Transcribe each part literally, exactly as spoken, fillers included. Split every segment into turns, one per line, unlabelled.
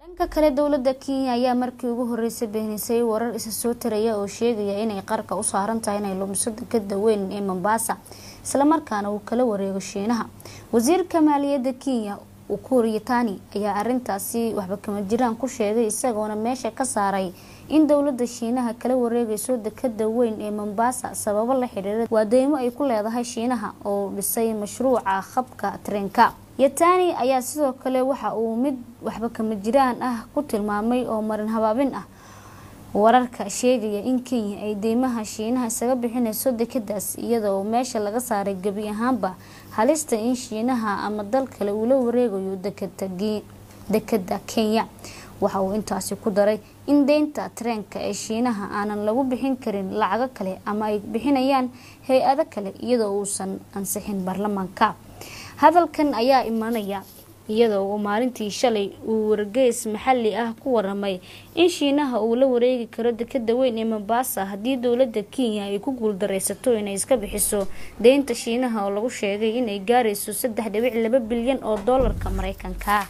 dhanka kale dowladda Kenya ayaa markii ugu horeysay beenisay warar isa soo taraya oo sheegaya inay qarka u saaran tahay inay lumiso dekada weyn ee Mombasa isla markaana uu kala wareego Shiinaha. Wasiirka Maaliyadda Kenya Ukur Yatani ayaa arintaasi waxba kama jiraan ku sheegay isagoona meesha ka saaray in dowladda Shiinaha kala wareegayso dekada weyn ee Mombasa sababo la xiriira wadaymo ay ku leedahay Shiinaha oo dhisay mashruuca khabka tareenka. Yatani ayaa sidoo kale waxa uu mid waxba kama jiraan ah ku tilmaamay oo marin habaabin ah wararka sheegaya in Kenya ay deymaha Shiinaha isaga bixinayso dekadaas iyadoo meesha laga saaray gabi ahaanba halista in Shiinaha ama dal kale uu la wareegayo dekada dekada Kenya. waxa uu intaasi ku daray in deynta tareenka ee Shiinaha aanan lagu bixin karin lacag kale ama ay bixinayaan hay'ado kale iyadoo uusan ansixin baarlamaanka. hadalkan ayaa imanaya iyadoo uu maalintii shalay uu wargeys maxalli ah ku waramay in Shiinaha uu la wareegi karo dekada weyn ee Mombasa haddii dowladda Kenya ay ku guuldareysato inay iska bixiso deynta Shiinaha oo lagu sheegay inay gaarayso saddex dhibic laba bilyan oo doolarka Mareykanka.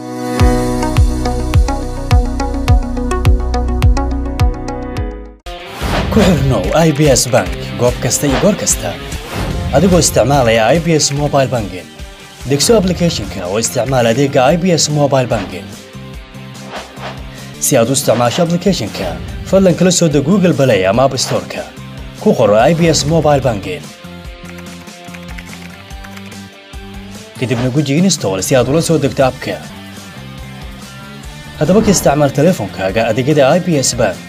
ku xirnow I B S Bank goob kasta iyo goor kasta adigoo isticmaalaya I B S Mobile Banking. degso application-ka oo isticmaal adeega I B S Mobile Banking. si aad u isticmaasho application-ka fadlan kala soo deg Google Play ama App Store-ka ku qoro I B S Mobile Banking. kadibna guji install si aad ula soo degto app-ka. haddaba ka isticmaal teleefankaaga adeegyada I B S Bank